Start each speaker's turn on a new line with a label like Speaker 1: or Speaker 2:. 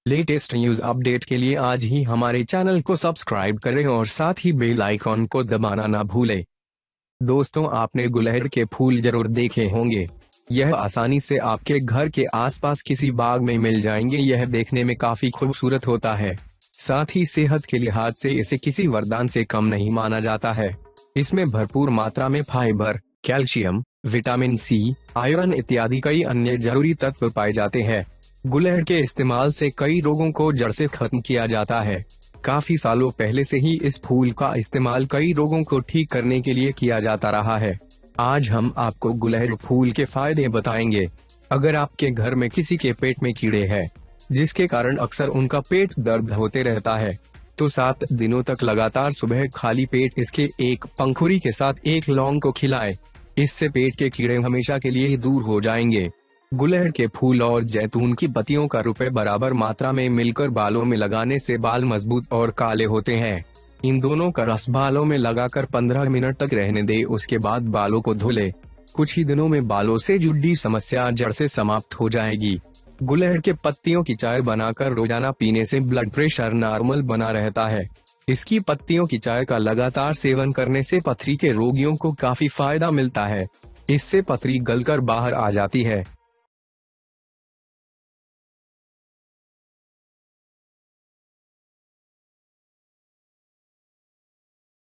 Speaker 1: Latest news update के लिए आज ही हमारे चैनल को सब्सक्राइब करें और साथ ही बेल आइकॉन को दबाना ना भूलें। दोस्तों, आपने गुलहड़ के फूल जरूर देखे होंगे। यह आसानी से आपके घर के आसपास किसी बाग में मिल जाएंगे। यह देखने में काफी खूबसूरत होता है। साथ ही सेहत के लिहाज से इसे किसी वरदान से कम नहीं माना जाता है। इसमें भरपूर मात्रा में fibre, calcium, vitamin C, iron इत्यादि कई अन्य जरूरी तत्व पाए जाते हैं। गुलहड़ के इस्तेमाल से कई रोगों को जड़ से खत्म किया जाता है। काफी सालों पहले से ही इस फूल का इस्तेमाल कई रोगों को ठीक करने के लिए किया जाता रहा है। आज हम आपको गुलहड़ फूल के फायदे बताएंगे। अगर आपके घर में किसी के पेट में कीड़े हैं, जिसके कारण अक्सर उनका पेट दर्द होते रहता है, तो 7 दिनों तक लगातार सुबह खाली पेट इसके एक पंखुड़ी के साथ एक लौंग को खिलाएं। इससे पेट के कीड़े हमेशा के लिए दूर हो जाएंगे। गुलहड़ के फूल और जैतून की पत्तियों का रुपए बराबर मात्रा में मिलकर बालों में लगाने से बाल मजबूत और काले होते हैं। इन दोनों का रस बालों में लगाकर 15 मिनट तक रहने दे, उसके बाद बालों को धो ले। कुछ ही दिनों में बालों से जुड़ी समस्या जड़ से समाप्त हो जाएगी। गुलहड़ के पत्तियों की चाय बनाकर रोजाना पीने से ब्लड प्रेशर नॉर्मल बना रहता है। इसकी पत्तियों की चाय का लगातार सेवन करने से पथरी के रोगियों को काफी फायदा मिलता है। इससे पथरी गलकर बाहर आ जाती है।